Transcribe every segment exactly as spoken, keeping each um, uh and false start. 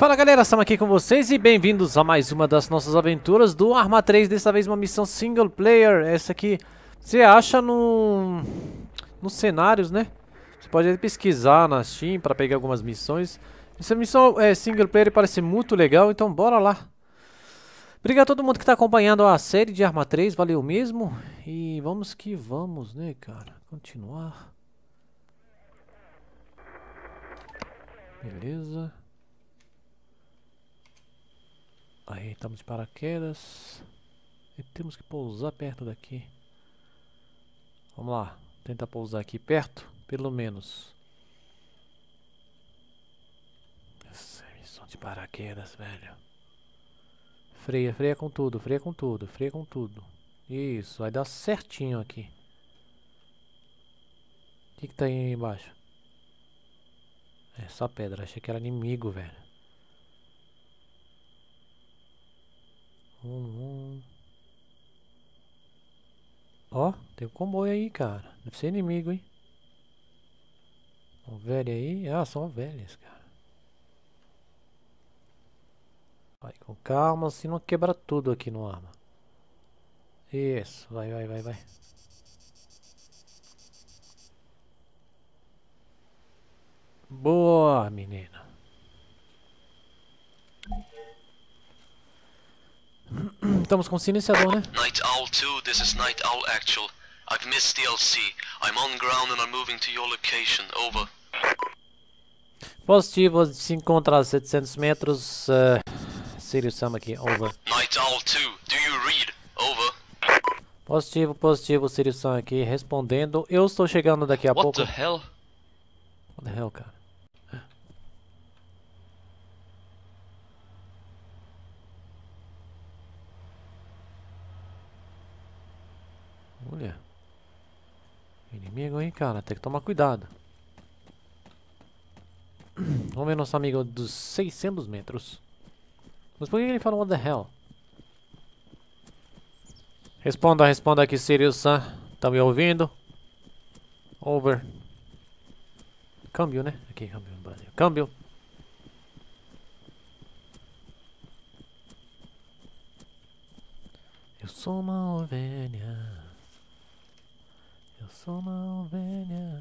Fala galera, estamos aqui com vocês e bem-vindos a mais uma das nossas aventuras do Arma três. Dessa vez uma missão single player. Essa aqui você acha no, nos cenários, né? Você pode pesquisar na Steam para pegar algumas missões. Essa missão é single player e parece muito legal, então bora lá. Obrigado a todo mundo que está acompanhando a série de Arma três, valeu mesmo. E vamos que vamos, né, cara? Continuar. Beleza. Aí, estamos de paraquedas. E temos que pousar perto daqui. Vamos lá. Tentar pousar aqui perto, pelo menos. Essa missão de paraquedas, velho. Freia, freia com tudo, freia com tudo, freia com tudo. Isso, vai dar certinho aqui. O que que tá aí embaixo? É só pedra, achei que era inimigo, velho. Um, um. Ó, tem um comboio aí, cara. Deve ser inimigo, hein? Um velho aí. Ah, são velhas, cara. Vai com calma, se não quebra tudo aqui no arma. Isso, vai, vai, vai, vai. Boa, menina. Estamos com silenciador, né? Night Owl two, this is Night Owl Actual. I've missed the L C. I'm on ground and I'm moving to your location. Over. Positivo, se encontra a setecentos metros. Uh, Sirius Sam aqui, over. Night Owl two, do you read? Over. Positivo, positivo, Sirius Sam aqui, respondendo. Eu estou chegando daqui a What pouco. the hell? What the hell, cara? Olha. Inimigo, hein, cara? Tem que tomar cuidado. Vamos ver nosso amigo dos seiscentos metros. Mas por que ele falou what the hell? Responda, responda aqui, Sirius Sam. Tá me ouvindo? Over. Câmbio, né? Aqui, câmbio no Brasil. Câmbio. Eu sou uma ovelha. Eu sou uma ovelha.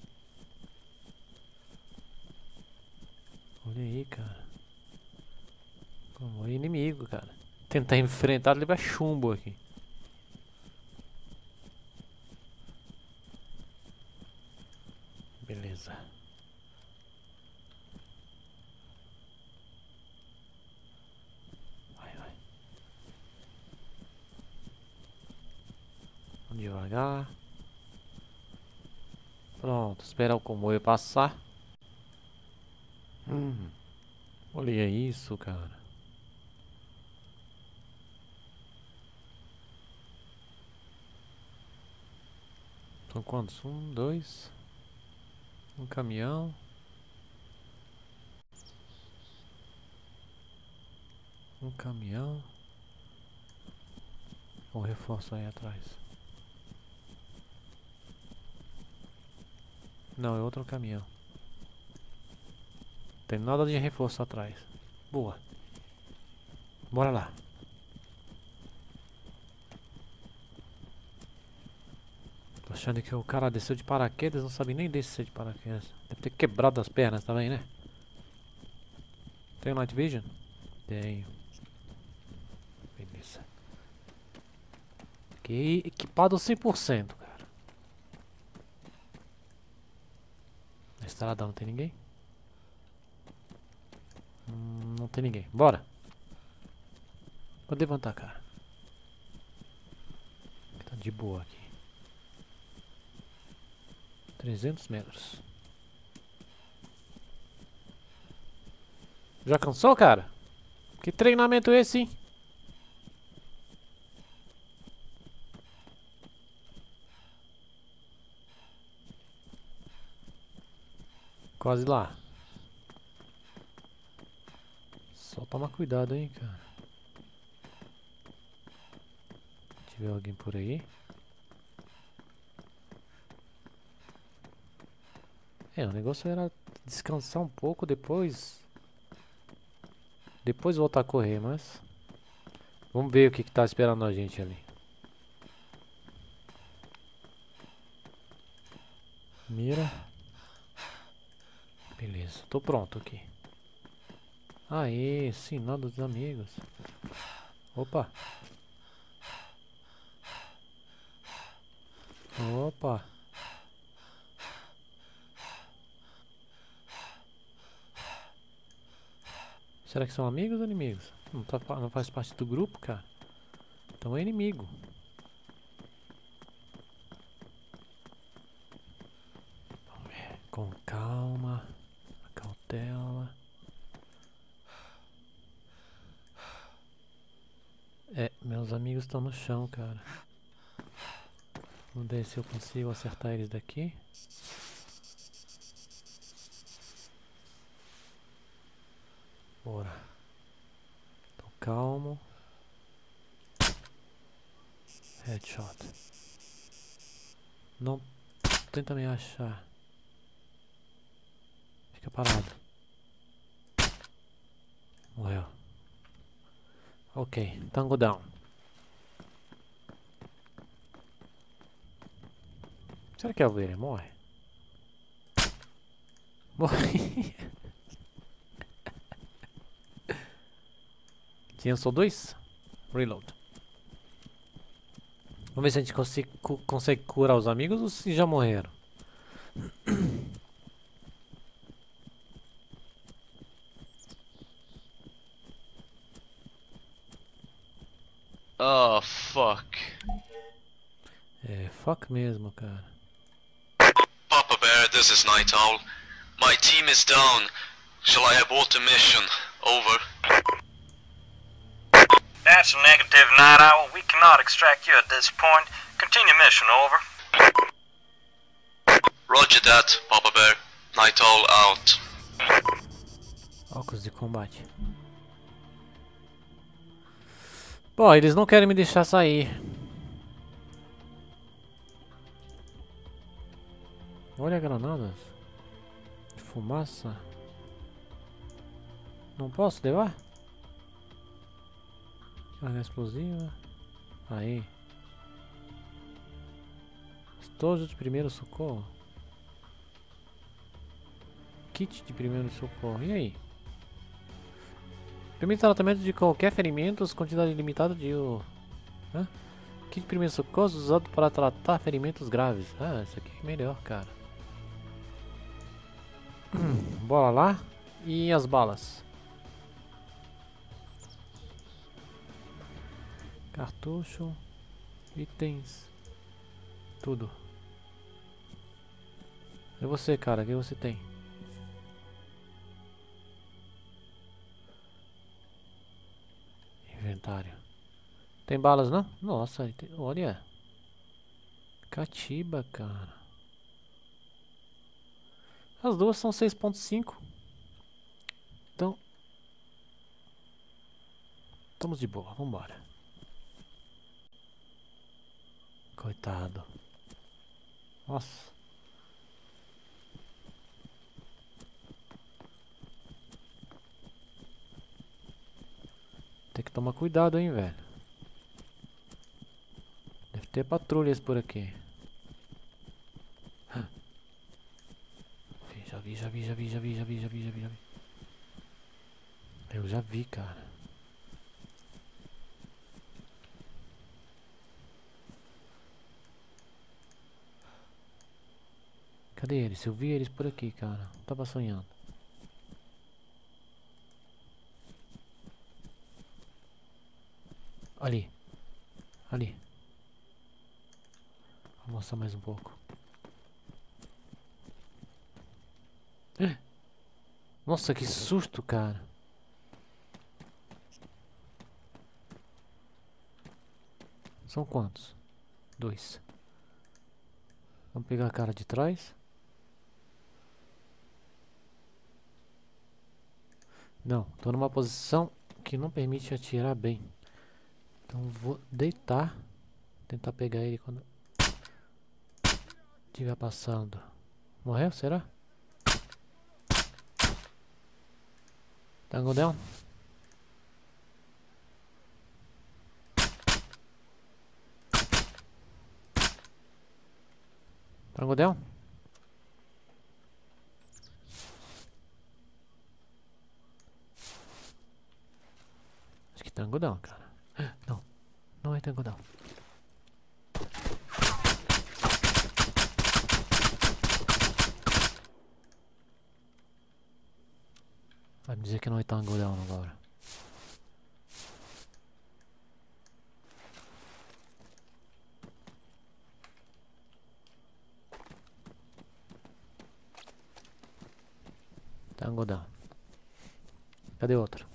Olha aí, cara. Como é inimigo, cara. Tentar enfrentar, levar chumbo aqui. Beleza. Vai, vai. Vamos devagar. Pronto, esperar o comboio passar. Hum. Olha isso, cara. São quantos? Um, dois. Um caminhão. Um caminhão. Um reforço aí atrás. Não, é outro caminhão. Tem nada de reforço atrás. Boa. Bora lá. Tô achando que o cara desceu de paraquedas, não sabe nem descer de paraquedas. Deve ter quebrado as pernas também, né? Tem Night Vision? Tenho. Beleza. Aqui equipado cem por cento, cara. Na estrada não tem ninguém? Hum, não tem ninguém. Bora. Pode levantar, cara. Tá de boa aqui. trezentos metros. Já cansou, cara? Que treinamento é esse, hein? Quase lá. Só toma cuidado, hein, cara. Se tiver alguém por aí. É, o negócio era descansar um pouco depois. Depois voltar a correr, mas... Vamos ver o que que tá esperando a gente ali. Mira. Beleza, tô pronto aqui. Aê, sinal dos amigos. Opa. Opa. Será que são amigos ou inimigos? Não, tá, não faz parte do grupo, cara. Então é inimigo. Vamos ver. Com calma. Cautela. É, meus amigos estão no chão, cara. Vamos ver se eu consigo acertar eles daqui. Bora. Tô calmo. Headshot. Não tenta me achar. Fica parado. Morreu. Ok, tango down. Será que a ovelha morre? Morre. Tinha só dois? Reload. Vamos ver se a gente consegue, consegue curar os amigos ou se já morreram. Oh, fuck. É, fuck mesmo, cara. Papa Bear, this is Night Owl. My team is down. Shall I abort the mission? Over. That's a negative, Night Owl. We cannot extract you at this point. Continue mission, over. Roger that, Papa Bear. Night Owl out. Óculos de combate. Bom, eles não querem me deixar sair. Olha granadas. De fumaça. Não posso levar? Carga explosiva. Aí. Estojo de primeiro socorro. Kit de primeiro socorro. E aí? Permite tratamento de qualquer ferimento, quantidade limitada de... Hã? Kit de primeiro socorro usado para tratar ferimentos graves. Ah, isso aqui é melhor, cara. Bora lá. E as balas? Cartucho. Itens. Tudo. E você, cara? O que você tem? Inventário. Tem balas não? Nossa, tem... olha. Catiba, cara. As duas são seis ponto cinco. Então... estamos de boa, vambora. Coitado. Nossa. Tem que tomar cuidado, hein, velho. Deve ter patrulhas por aqui. Já vi, já vi, já vi, já vi, já vi, já vi, já vi, já vi. Eu já vi, cara. Cadê eles? Eu vi eles por aqui, cara. Tava sonhando. Ali. Ali. Vou mostrar mais um pouco. Nossa, que susto, cara. São quantos? Dois. Vamos pegar a cara de trás. Não, tô numa posição que não permite atirar bem. Então vou deitar. Tentar pegar ele quando estiver passando. Morreu, será? Tango down. Trangodão? Acho que trangodão, cara. Não, não é trangodão. Vai me dizer que não é trangodão agora. Tangodão. Cadê outro?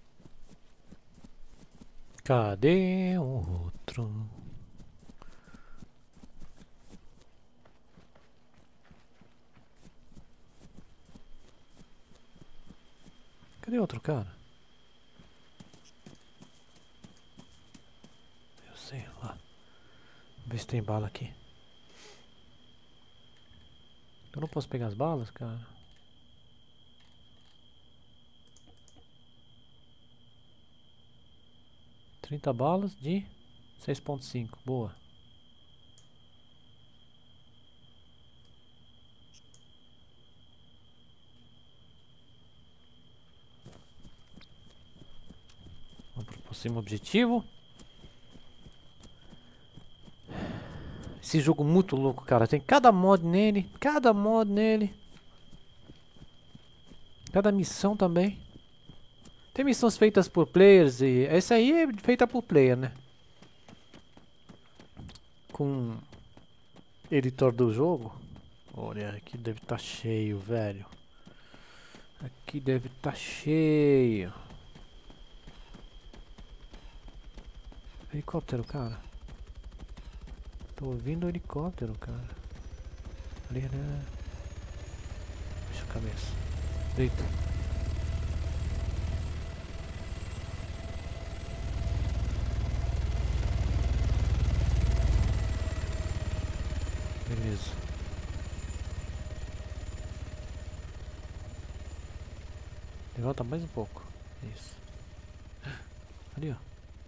Cadê o outro? Cadê outro cara? Eu sei lá. Vamos ver se tem bala aqui. Eu não posso pegar as balas, cara. trinta balas de seis ponto cinco. Boa. Vamos pro próximo objetivo. Esse jogo muito louco, cara. Tem cada mod nele. Cada mod nele. Cada missão também. Tem missões feitas por players e... Essa aí é feita por player, né? Com... editor do jogo. Olha, aqui deve estar cheio, velho. Aqui deve estar cheio. Helicóptero, cara. Tô ouvindo o helicóptero, cara. Ali, né? Baixa a cabeça. Deita. Beleza. Levanta mais um pouco. Isso. Ali, ó.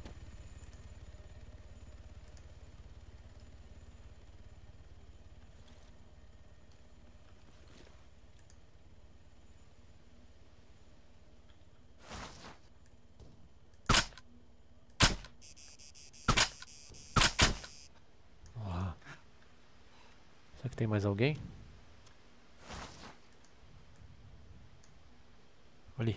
Será que tem mais alguém? Ali.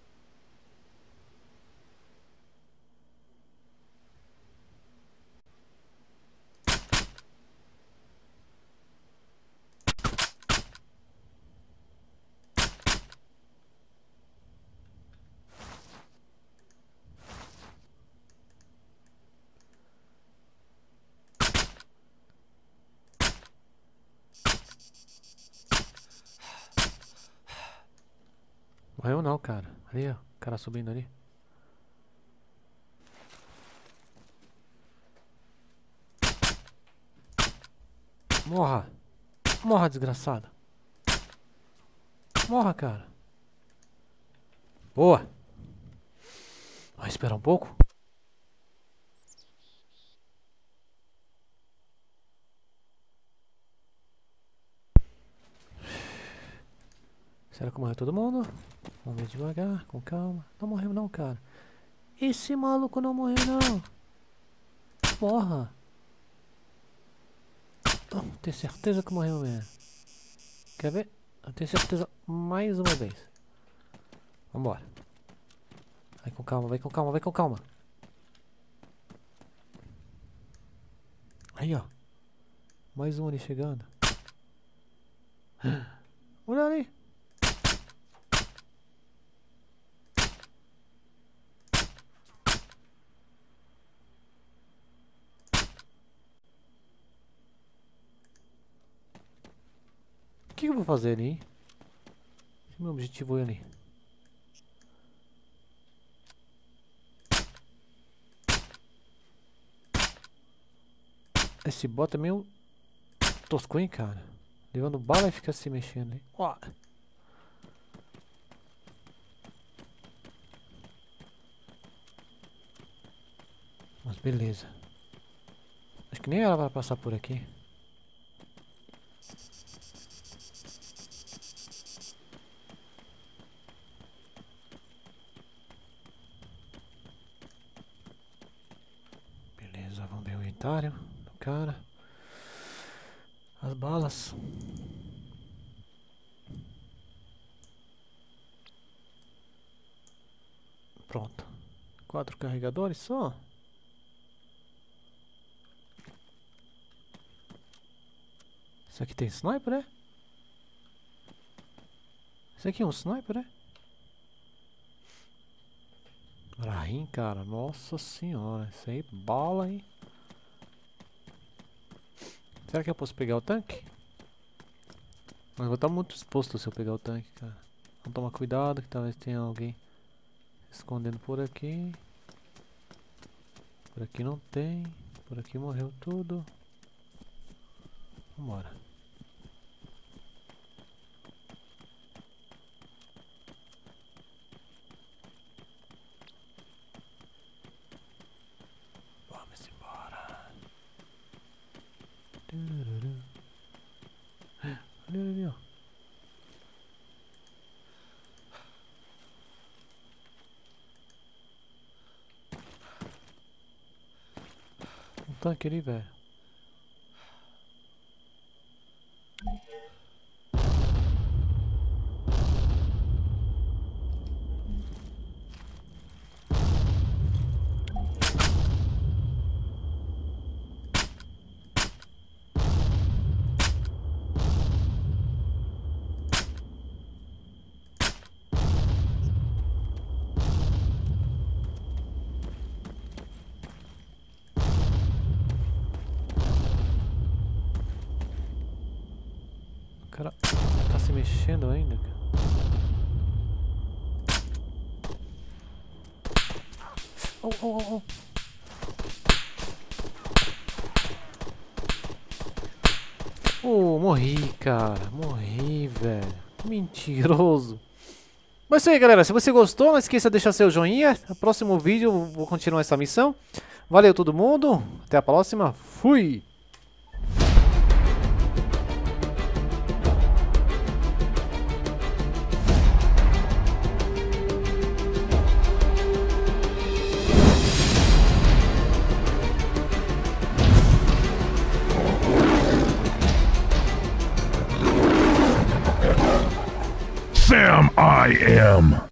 Morreu não, cara. Ali, ó. O cara subindo ali. Morra. Morra, desgraçado. Morra, cara. Boa. Vai esperar um pouco. Será que morreu todo mundo? Vamos ver devagar, com calma. Não morreu não, cara. Esse maluco não morreu não. Morra. Oh, tenho certeza que morreu mesmo. Quer ver? Eu tenho certeza mais uma vez. Vambora. Vai com calma, vai com calma, vai com calma. Aí, ó. Mais um ali chegando. Olha ali. O que eu vou fazer ali, hein? Esse é o meu objetivo ali. Esse bot é meio tosco, hein, cara? Levando bala e fica se mexendo aí. Ó. Mas beleza. Acho que nem ela vai passar por aqui. inventário do cara. As balas. Pronto. Quatro carregadores só. Isso aqui tem sniper, é? Isso aqui é um sniper, é? Brahim, cara. Nossa senhora. Isso aí, bala aí. Será que eu posso pegar o tanque? Mas eu vou estar muito exposto se eu pegar o tanque, cara. Vamos tomar cuidado que talvez tenha alguém escondendo por aqui. Por aqui não tem. Por aqui morreu tudo. Vambora. Vamos embora. Olha ali, ó. Um tanque ali, velho. O cara tá se mexendo ainda, cara. Oh, oh, oh, oh. Oh, morri, cara. Morri, velho. Mentiroso. Mas é isso aí, galera. Se você gostou, não esqueça de deixar seu joinha. No próximo vídeo eu vou continuar essa missão. Valeu todo mundo. Até a próxima. Fui! Sam I am.